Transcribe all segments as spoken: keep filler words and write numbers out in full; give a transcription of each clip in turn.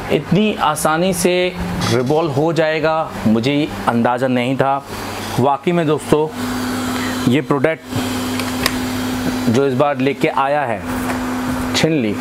इतनी आसानी से रिवॉल्व हो जाएगा मुझे अंदाज़ा नहीं था। वाकई में दोस्तों ये प्रोडक्ट जो इस बार लेके आया है छिनली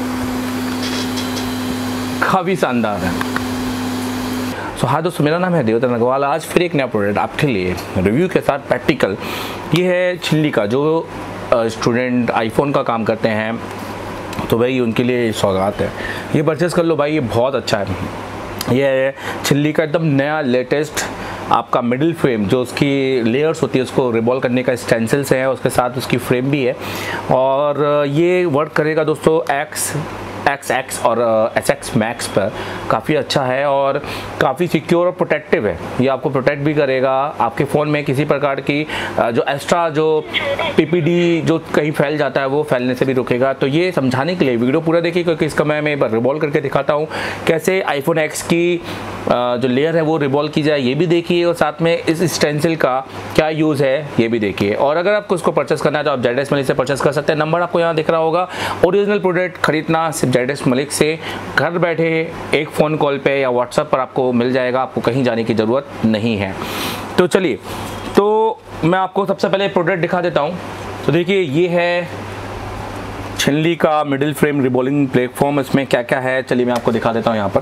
काफ़ी शानदार है। सो so, हाँ दोस्तों, मेरा नाम है देवदत्त अग्रवाल। आज फिर एक नया प्रोडक्ट आपके लिए रिव्यू के साथ प्रैक्टिकल। ये है छिनली का, जो स्टूडेंट आईफोन का काम करते हैं तो भाई उनके लिए सौगात है। ये परचेज़ कर लो भाई, ये बहुत अच्छा है। ये है छिनली का एकदम नया लेटेस्ट आपका मिडिल फ्रेम, जो उसकी लेयर्स होती है उसको रिवॉल्व करने का स्टेंसिल्स है, उसके साथ उसकी फ्रेम भी है। और ये वर्क करेगा दोस्तों एक्स एक्स एक्स और एस एक्स मैक्स पर। काफ़ी अच्छा है और काफ़ी सिक्योर और प्रोटेक्टिव है। ये आपको प्रोटेक्ट भी करेगा, आपके फ़ोन में किसी प्रकार की जो एक्स्ट्रा जो पीपीडी जो कहीं फैल जाता है वो फैलने से भी रोकेगा। तो ये समझाने के लिए वीडियो पूरा देखिए, क्योंकि इसका मैं मैं एक बार रिवॉल्व करके दिखाता हूँ कैसे आईफोन एक्स की जो लेयर है वो रिवॉल्व की जाए, ये भी देखिए। और साथ में इस स्टेंसिल का क्या यूज़ है ये भी देखिए। और अगर आपको इसको परचेस करना है तो आप जेड एस मलिक से परचेस कर सकते हैं। नंबर आपको यहाँ दिख रहा होगा। ओरिजिनल प्रोडक्ट खरीदना सिर्फ जेड एस मलिक से, घर बैठे एक फ़ोन कॉल पे या व्हाट्सएप पर आपको मिल जाएगा, आपको कहीं जाने की ज़रूरत नहीं है। तो चलिए, तो मैं आपको सबसे पहले प्रोडक्ट दिखा देता हूँ। तो देखिए, ये है छिनली का मिडिल फ्रेम रिवॉल्विंग प्लेटफॉर्म। इसमें क्या क्या है चलिए मैं आपको दिखा देता हूँ यहाँ पर।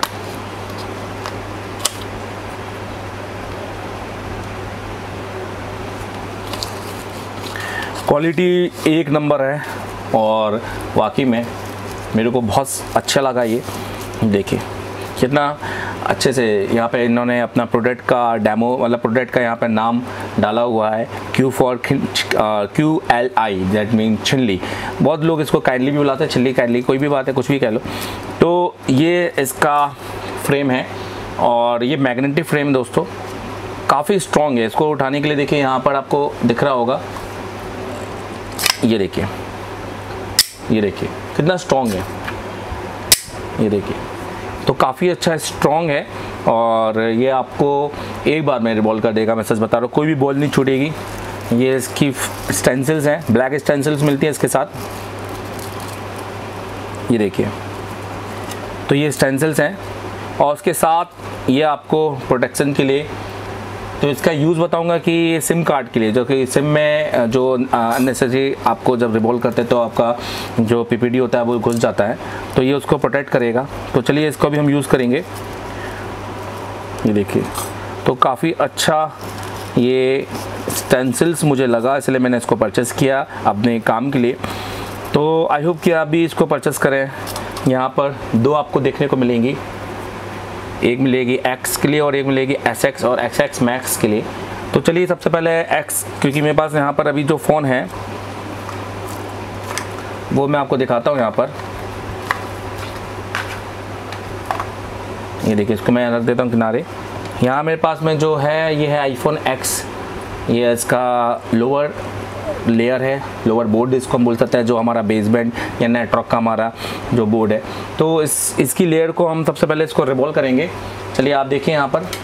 क्वालिटी एक नंबर है और वाकई में मेरे को बहुत अच्छा लगा। ये देखिए कितना अच्छे से यहाँ पे इन्होंने अपना प्रोडक्ट का डेमो, मतलब प्रोडक्ट का यहाँ पे नाम डाला हुआ है, Q for Q L I, that mean छिनली। बहुत लोग इसको काइंडली भी बुलाते हैं, छिनली काइंडली, कोई भी बात है, कुछ भी कह लो। तो ये इसका फ्रेम है और ये मैग्नेटिक फ्रेम दोस्तों काफ़ी स्ट्रॉन्ग है। इसको उठाने के लिए देखिए यहाँ पर आपको दिख रहा होगा, ये देखिए, ये देखिए कितना स्ट्रॉन्ग है, ये देखिए। तो काफ़ी अच्छा स्ट्रॉन्ग है और ये आपको एक बार में रिवॉल्व कर देगा। मैं सच बता रहा हूँ, कोई भी बॉल नहीं छूटेगी। ये इसकी स्टेंसिल्स हैं, ब्लैक स्टेंसिल्स मिलती हैं इसके साथ, ये देखिए। तो ये स्टेंसिल्स हैं और उसके साथ ये आपको प्रोटेक्शन के लिए, तो इसका यूज़ बताऊंगा कि सिम कार्ड के लिए, जो कि सिम में जो अननेसेसरी आपको जब रिवॉल्व करते हैं तो आपका जो पीपीडी होता है वो घुस जाता है, तो ये उसको प्रोटेक्ट करेगा। तो चलिए इसको भी हम यूज़ करेंगे। ये देखिए, तो काफ़ी अच्छा ये स्टेंसिल्स मुझे लगा, इसलिए मैंने इसको परचेज़ किया अपने काम के लिए। तो आई होप कि आप भी इसको परचेज़ करें। यहाँ पर दो आपको देखने को मिलेंगी, एक मिलेगी एक्स के लिए और एक मिलेगी एस एक्स और एक्स एक्स मैक्स के लिए। तो चलिए सबसे पहले एक्स, क्योंकि मेरे पास यहाँ पर अभी जो फ़ोन है वो मैं आपको दिखाता हूँ यहाँ पर। ये देखिए, इसको मैं रख देता हूँ किनारे। यहाँ मेरे पास में जो है ये है आईफोन एक्स। ये इसका लोअर लेयर है, लोअर बोर्ड इसको हम बोल सकते हैं, जो हमारा बेसबैंड या नेटवर्क का हमारा जो बोर्ड है। तो इस इसकी लेयर को हम सबसे पहले इसको रिवॉल्व करेंगे। चलिए आप देखिए यहाँ पर।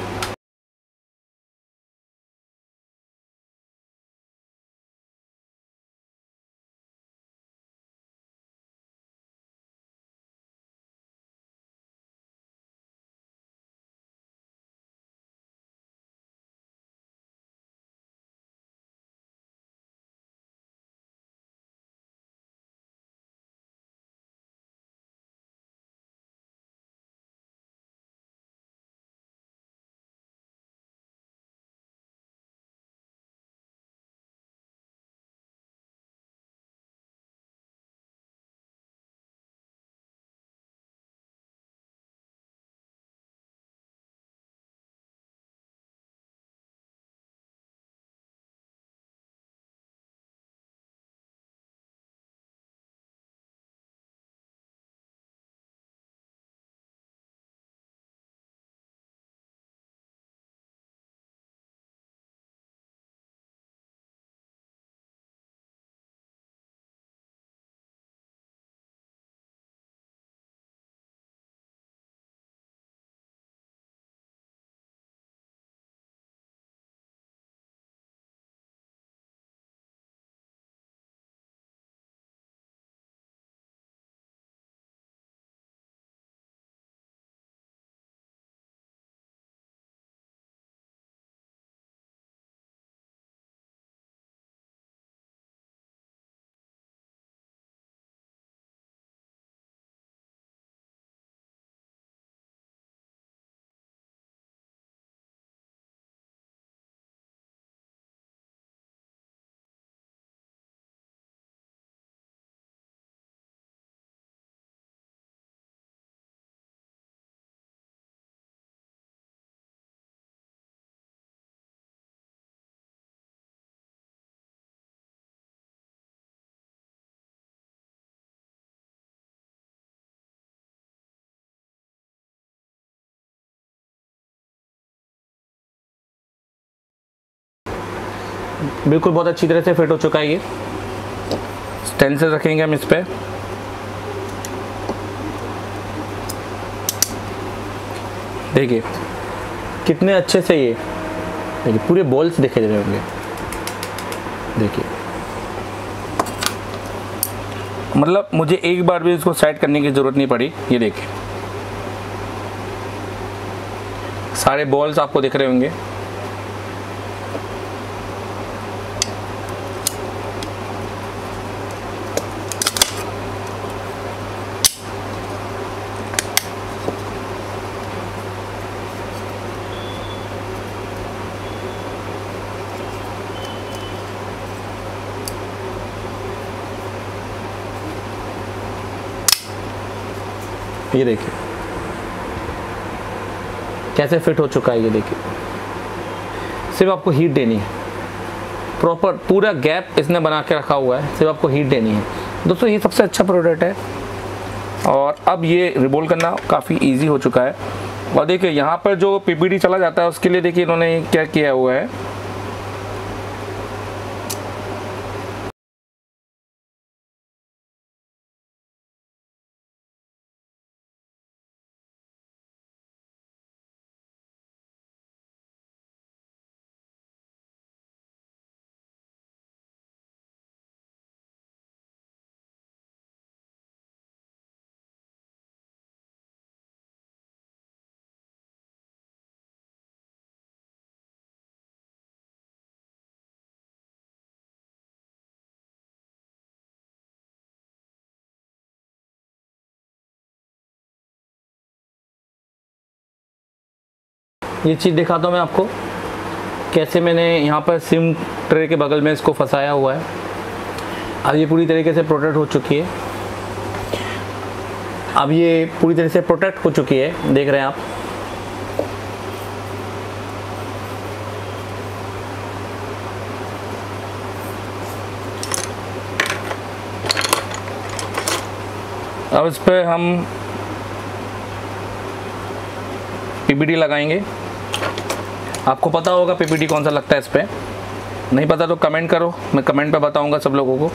बिल्कुल बहुत अच्छी तरह से फिट हो चुका है। ये स्टेंसिल रखेंगे हम इस पर। देखिए कितने अच्छे से ये देखिए पूरे बॉल्स दिखे दे रहे होंगे। देखिए मतलब मुझे एक बार भी इसको सेट करने की ज़रूरत नहीं पड़ी। ये देखिए सारे बॉल्स आपको दिख रहे होंगे। ये देखिए कैसे फिट हो चुका है। ये देखिए सिर्फ आपको हीट देनी है, प्रॉपर पूरा गैप इसने बना के रखा हुआ है, सिर्फ आपको हीट देनी है। दोस्तों ये सबसे अच्छा प्रोडक्ट है और अब ये रिबोल करना काफ़ी इजी हो चुका है। और देखिए यहाँ पर जो पीपीडी चला जाता है उसके लिए देखिए इन्होंने क्या किया हुआ है। ये चीज़ दिखाता हूँ मैं आपको कैसे मैंने यहाँ पर सिम ट्रे के बगल में इसको फंसाया हुआ है। अब ये पूरी तरीके से प्रोटेक्ट हो चुकी है। अब ये पूरी तरह से प्रोटेक्ट हो चुकी है, देख रहे हैं आप। अब इस पर हम पीपीडी लगाएंगे। आपको पता होगा पीपीडी कौन सा लगता है इस पर, नहीं पता तो कमेंट करो, मैं कमेंट पे बताऊंगा सब लोगों को।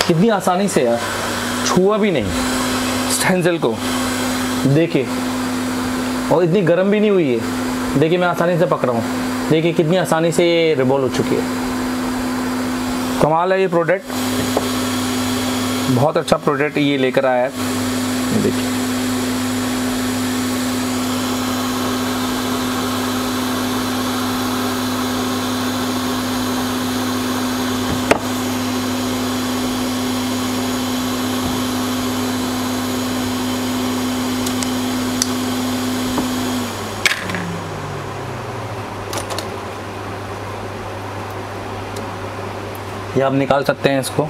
कितनी आसानी से यार, छुआ भी नहीं स्टेंसिल को, देखिए, और इतनी गर्म भी नहीं हुई है। देखिए मैं आसानी से पकड़ा हूँ, देखिए कितनी आसानी से ये रिवॉल्व हो चुकी है। कमाल है ये प्रोडक्ट, बहुत अच्छा प्रोडक्ट ये लेकर आया है। देखिए ये आप निकाल सकते हैं इसको।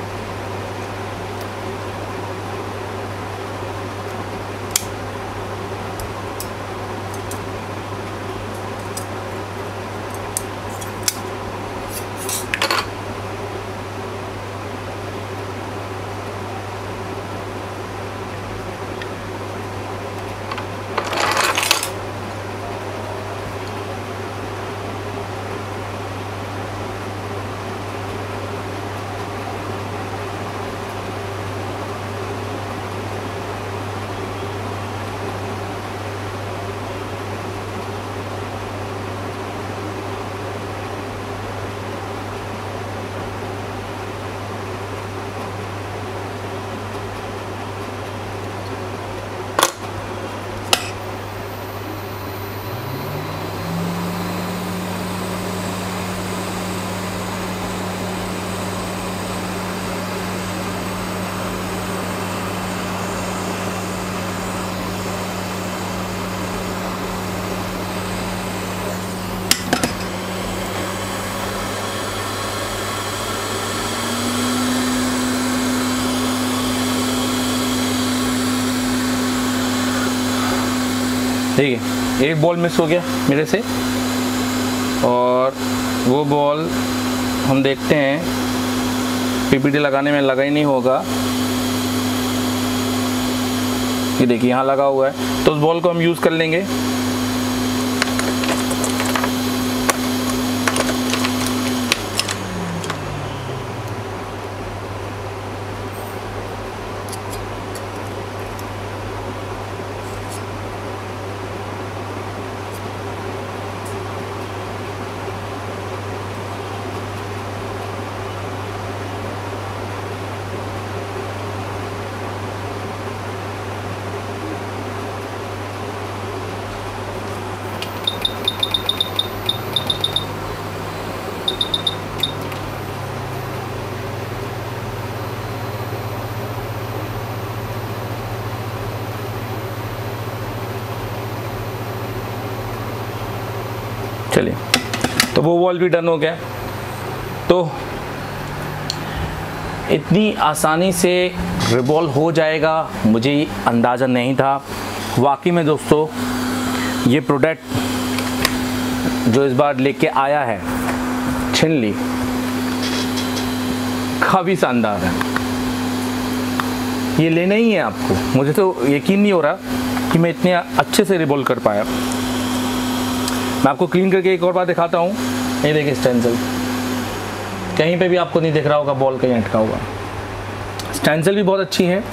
देखिए एक बॉल मिस हो गया मेरे से, और वो बॉल हम देखते हैं पीपीटी लगाने में लगा ही नहीं होगा। ये देखिए यहाँ लगा हुआ है, तो उस बॉल को हम यूज़ कर लेंगे। चलिए, तो वो वॉल भी डन हो गया। तो इतनी आसानी से रिवॉल्व हो जाएगा मुझे अंदाज़ा नहीं था। वाकई में दोस्तों ये प्रोडक्ट जो इस बार लेके आया है छिनली, काफ़ी शानदार है। ये लेना ही है आपको, मुझे तो यकीन नहीं हो रहा कि मैं इतने अच्छे से रिवॉल्व कर पाया। मैं आपको क्लीन करके एक और बार दिखाता हूँ। ये देखिए स्टेंसिल, कहीं पे भी आपको नहीं दिख रहा होगा बॉल कहीं अटका हुआ। स्टेंसिल भी बहुत अच्छी है,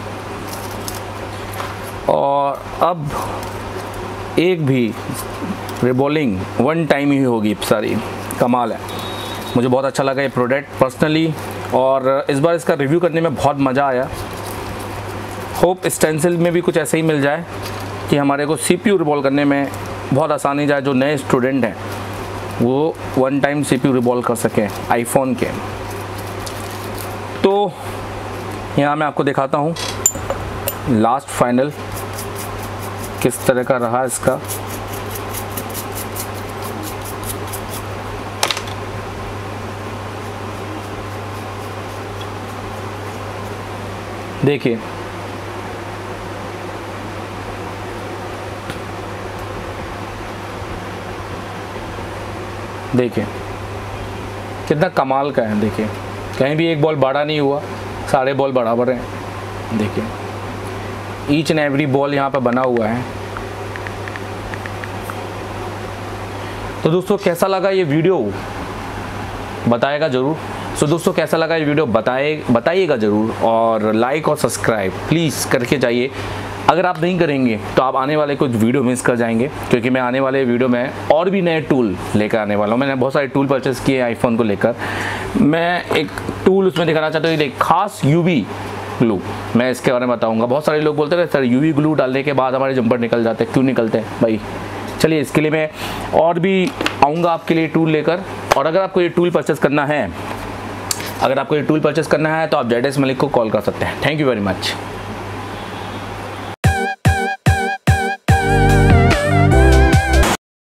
और अब एक भी रिबॉलिंग वन टाइम ही होगी सारी। कमाल है, मुझे बहुत अच्छा लगा ये प्रोडक्ट पर्सनली, और इस बार इसका रिव्यू करने में बहुत मज़ा आया। होप स्टेंसिल में भी कुछ ऐसे ही मिल जाए कि हमारे को सीपीयू रिवॉल्व करने में बहुत आसानी जाए। जो नए स्टूडेंट हैं वो वन टाइम सीपीयू रिवॉल्व कर सकें आईफोन के। तो यहाँ मैं आपको दिखाता हूँ लास्ट फाइनल किस तरह का रहा इसका। देखिए देखिए कितना कमाल का है। देखिए कहीं भी एक बॉल बड़ा नहीं हुआ, सारे बॉल बराबर हैं। देखिए ईच एंड एवरी बॉल यहाँ पर बना हुआ है। तो दोस्तों कैसा लगा ये वीडियो बताएगा ज़रूर। सो दोस्तों कैसा लगा ये वीडियो बताए बताइएगा ज़रूर, और लाइक और सब्सक्राइब प्लीज़ करके जाइए। अगर आप नहीं करेंगे तो आप आने वाले कुछ वीडियो मिस कर जाएंगे, क्योंकि मैं आने वाले वीडियो में और भी नए टूल लेकर आने वाला हूँ। मैंने बहुत सारे टूल परचेस किए आईफोन को लेकर। मैं एक टूल उसमें दिखाना चाहता हूँ, एक खास यूवी ग्लू, मैं इसके बारे में बताऊँगा। बहुत सारे लोग बोलते हैं सर यूवी ग्लू डालने के बाद हमारे जंपर निकल जाते हैं, क्यों निकलते हैं भाई? चलिए इसके लिए मैं और भी आऊँगा आपके लिए टूल लेकर। और अगर आपको ये टूल परचेस करना है अगर आपको ये टूल परचेस करना है तो आप जेड एस मलिक को कॉल कर सकते हैं। Thank you very much.